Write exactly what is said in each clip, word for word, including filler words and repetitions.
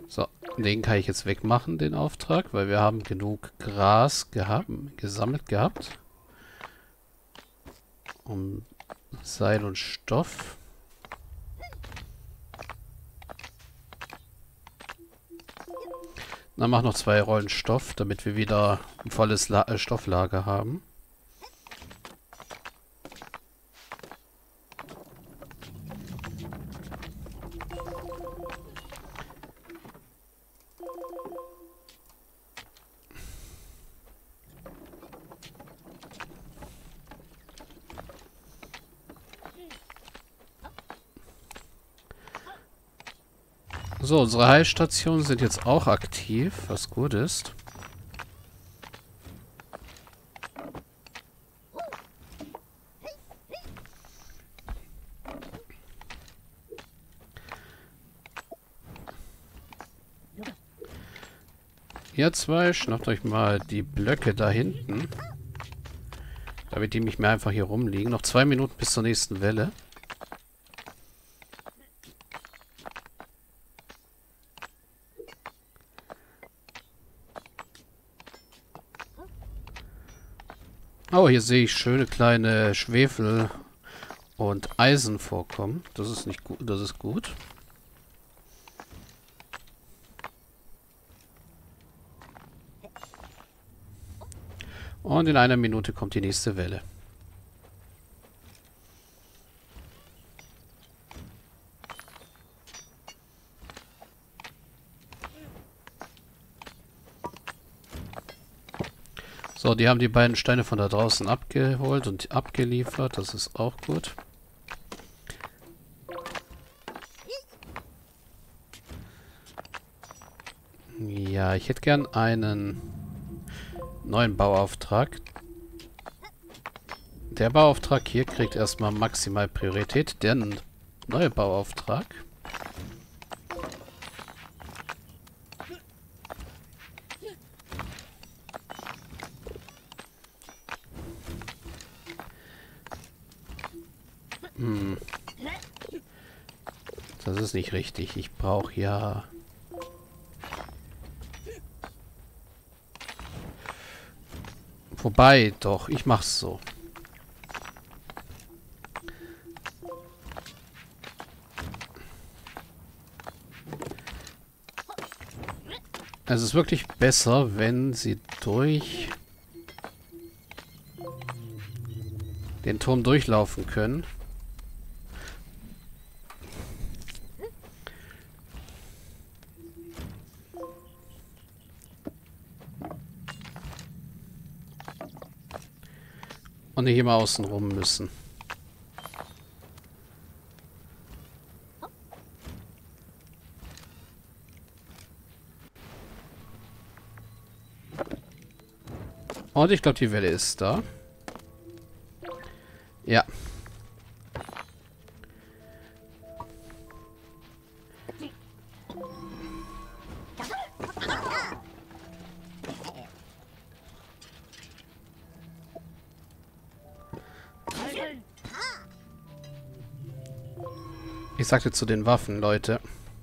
So, den kann ich jetzt wegmachen, den Auftrag, weil wir haben genug Gras gehabt, gesammelt gehabt. Um Seil und Stoff. Dann mach noch zwei Rollen Stoff, damit wir wieder ein volles La äh, Stofflager haben. So, unsere Heilstationen sind jetzt auch aktiv, was gut ist. Ihr zwei, schnappt euch mal die Blöcke da hinten. Damit die nicht mehr einfach hier rumliegen. Noch zwei Minuten bis zur nächsten Welle. Oh, hier sehe ich schöne kleine Schwefel- und Eisenvorkommen. Das ist nicht gut, das ist gut. Und in einer Minute kommt die nächste Welle. So, die haben die beiden Steine von da draußen abgeholt und abgeliefert. Das ist auch gut. Ja, ich hätte gern einen neuen Bauauftrag. Der Bauauftrag hier kriegt erstmal maximal Priorität. Der neue Bauauftrag. Hm. Das ist nicht richtig. Ich brauche ja... Wobei, doch, ich mach's so. Es ist wirklich besser, wenn sie durch den Turm durchlaufen können. Und nicht immer außen rum müssen. Und ich glaube, die Welle ist da. Ja. Ich sagte zu den Waffen, Leute.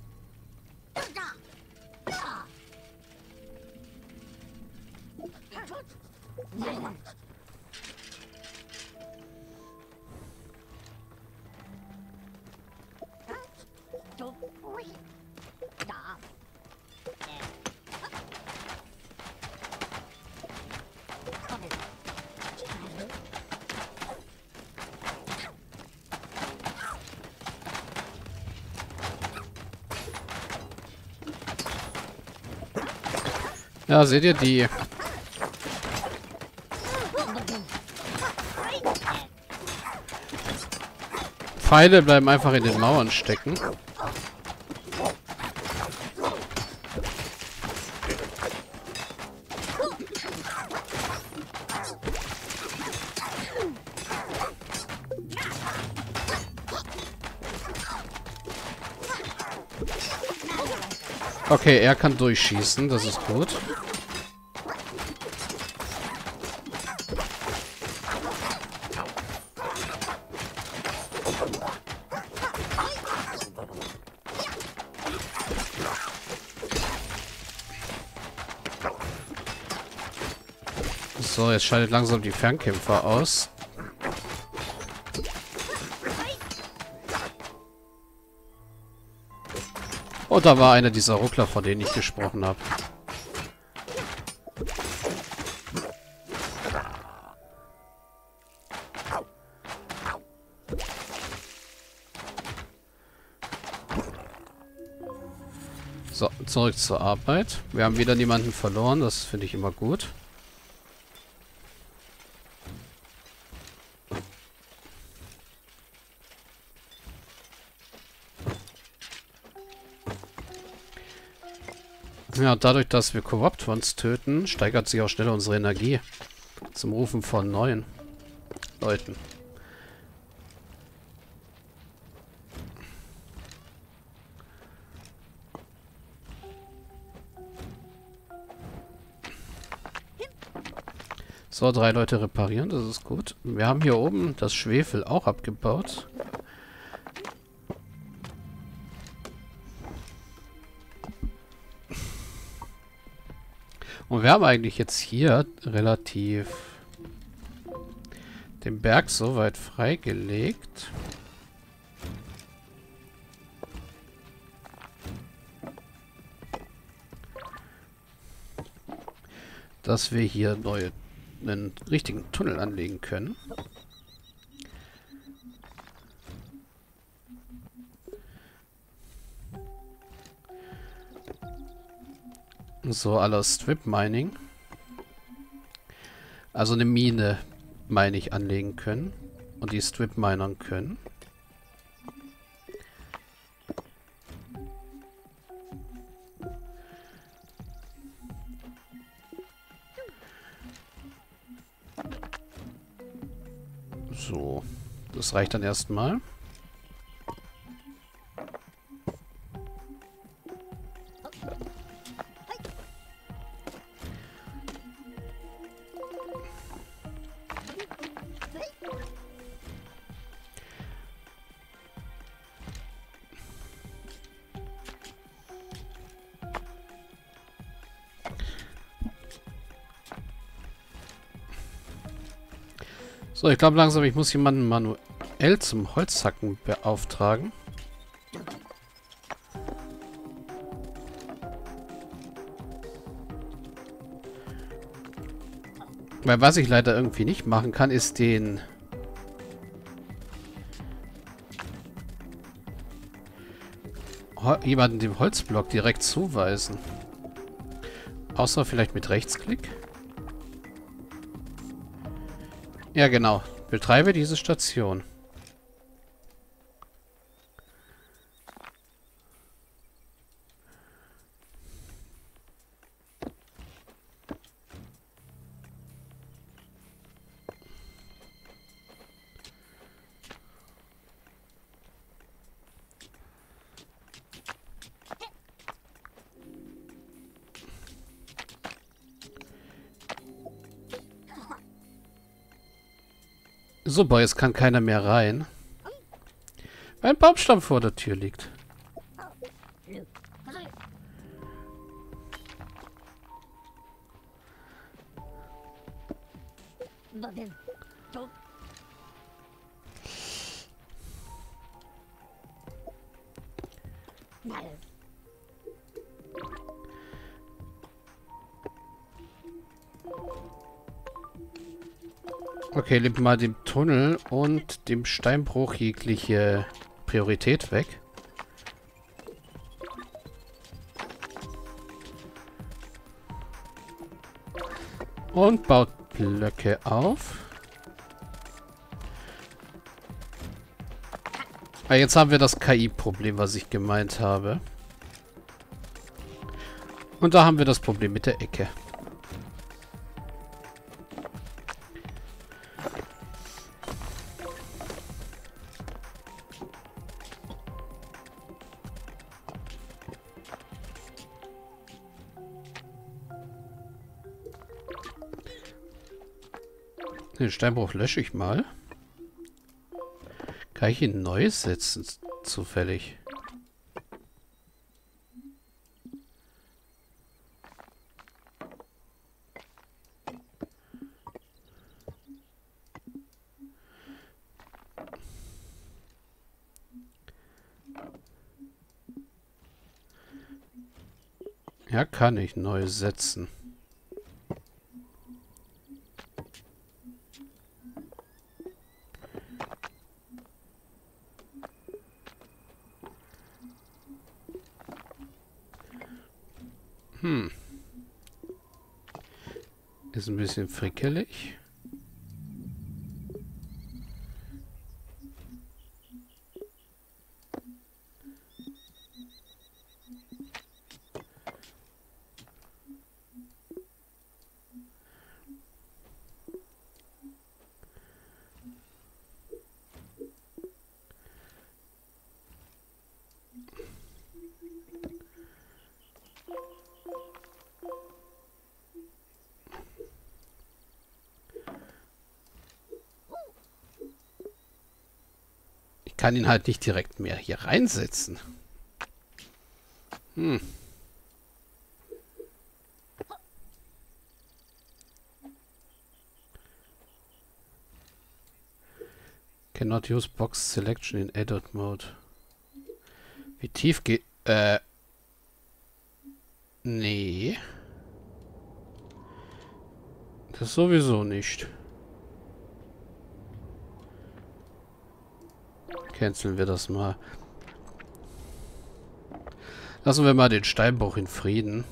Ja, seht ihr die... Pfeile bleiben einfach in den Mauern stecken. Okay, er kann durchschießen, das ist gut. So, jetzt schaltet langsam die Fernkämpfer aus. Oh, da war einer dieser Ruckler, von denen ich gesprochen habe. So, zurück zur Arbeit. Wir haben wieder niemanden verloren, das finde ich immer gut. Ja, dadurch, dass wir Corrupt Ones töten, steigert sich auch schneller unsere Energie zum Rufen von neuen Leuten. So, drei Leute reparieren, das ist gut. Wir haben hier oben das Schwefel auch abgebaut. Und wir haben eigentlich jetzt hier relativ den Berg so weit freigelegt, dass wir hier neue, einen richtigen Tunnel anlegen können. So, aller Strip Mining. Also eine Mine, meine ich, anlegen können. Und die Strip minern können. So, das reicht dann erstmal. So, ich glaube langsam, ich muss jemanden manuell zum Holzhacken beauftragen. Weil was ich leider irgendwie nicht machen kann, ist den Ho- jemanden dem Holzblock direkt zuweisen. Außer vielleicht mit Rechtsklick. Ja, genau. Betreibe diese Station. Super, jetzt kann keiner mehr rein. Weil ein Baumstamm vor der Tür liegt. Okay, nimmt mal dem Tunnel und dem Steinbruch jegliche Priorität weg. Und baut Blöcke auf. Ah, jetzt haben wir das K I-Problem, was ich gemeint habe. Und da haben wir das Problem mit der Ecke. Den Steinbruch lösche ich mal. Kann ich ihn neu setzen, zufällig? Ja, kann ich neu setzen. Hm. Ist ein bisschen frickelig. Ich kann ihn halt nicht direkt mehr hier reinsetzen. Hm. Cannot use box selection in adult mode. Wie tief geht... Äh... Nee. Das sowieso nicht. Canceln wir das mal. Lassen wir mal den Steinbruch in Frieden.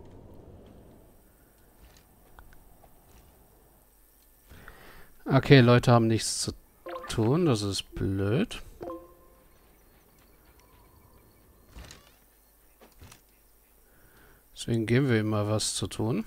Okay, Leute haben nichts zu tun. Das ist blöd. Deswegen geben wir ihm mal was zu tun.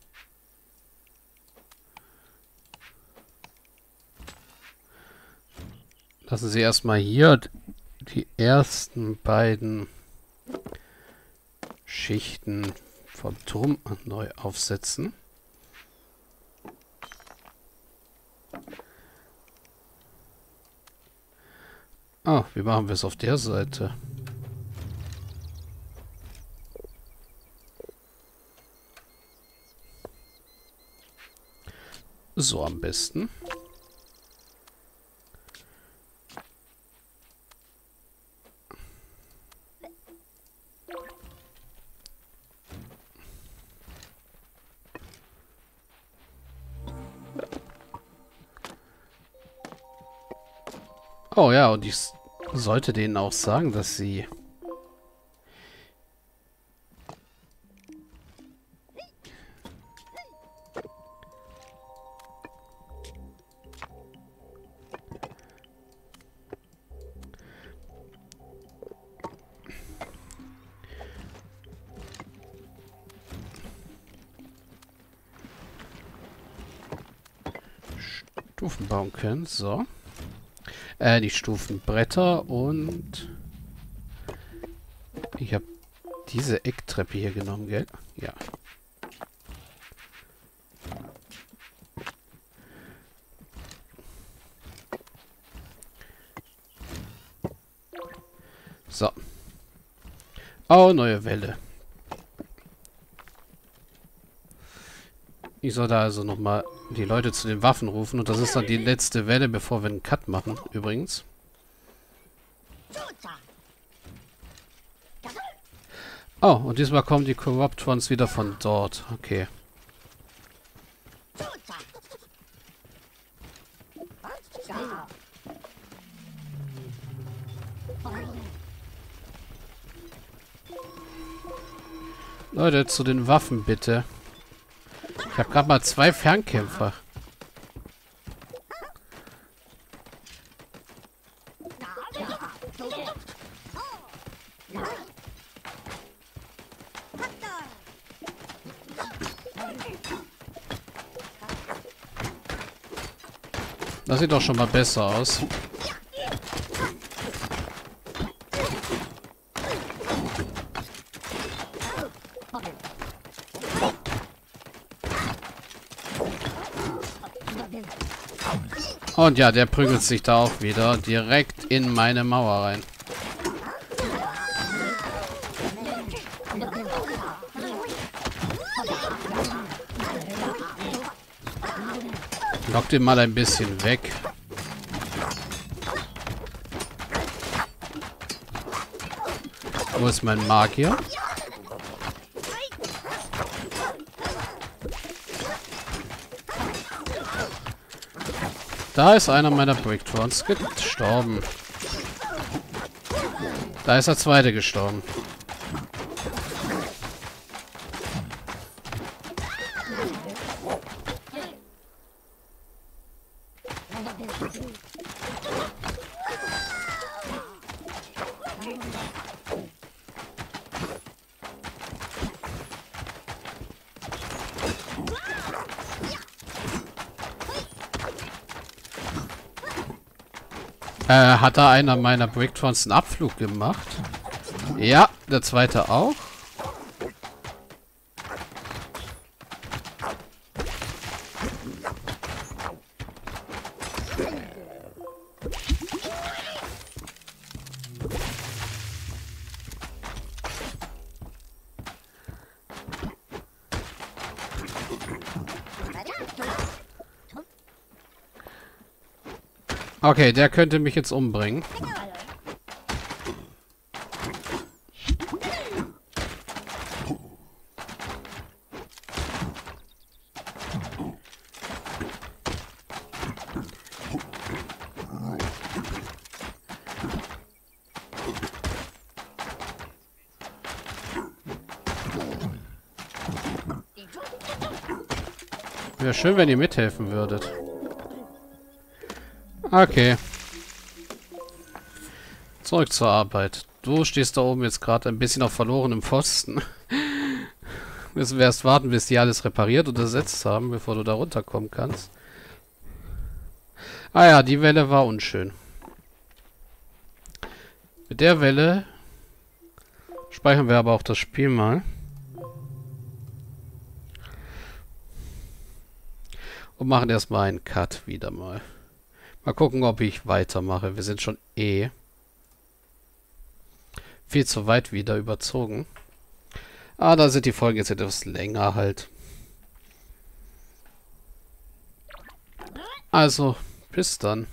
Lassen Sie erstmal hier die ersten beiden Schichten vom Turm neu aufsetzen. Ah, wie machen wir es auf der Seite? So am besten. Oh ja, und ich sollte denen auch sagen, dass sie... Stufen bauen können. So. Äh, die Stufenbretter und... Ich habe diese Ecktreppe hier genommen, gell? Ja. So. Oh, neue Welle. Ich soll da also nochmal die Leute zu den Waffen rufen. Und das ist dann die letzte Welle, bevor wir einen Cut machen, übrigens. Oh, und diesmal kommen die Corrupt Ones wieder von dort. Okay. Leute, zu den Waffen bitte. Ich habe gerade mal zwei Fernkämpfer. Das sieht doch schon mal besser aus. Und ja, der prügelt sich da auch wieder direkt in meine Mauer rein. Lock den mal ein bisschen weg. Wo ist mein Magier? Da ist einer meiner Bricktrons gestorben. Da ist der zweite gestorben. Äh, hat da einer meiner Bricktrons einen Abflug gemacht? Ja, der zweite auch. Okay, der könnte mich jetzt umbringen. Wäre schön, wenn ihr mithelfen würdet. Okay. Zurück zur Arbeit. Du stehst da oben jetzt gerade ein bisschen auf verlorenem Pfosten. Müssen wir erst warten, bis die alles repariert und ersetzt haben, bevor du da runterkommen kannst. Ah ja, die Welle war unschön. Mit der Welle speichern wir aber auch das Spiel mal. Und machen erstmal einen Cut wieder mal. Mal gucken, ob ich weitermache. Wir sind schon eh viel zu weit wieder überzogen. Ah, da sind die Folgen jetzt etwas länger halt. Also, bis dann.